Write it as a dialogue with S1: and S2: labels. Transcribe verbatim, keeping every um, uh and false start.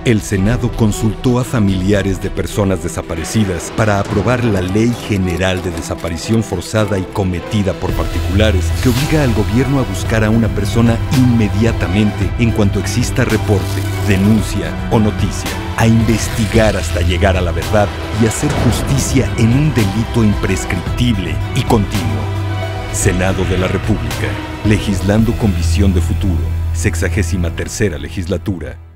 S1: El Senado consultó a familiares de personas desaparecidas para aprobar la Ley General de Desaparición Forzada y Cometida por Particulares, que obliga al gobierno a buscar a una persona inmediatamente en cuanto exista reporte, denuncia o noticia, a investigar hasta llegar a la verdad y hacer justicia en un delito imprescriptible y continuo. Senado de la República, legislando con visión de futuro, sexagésima tercera legislatura.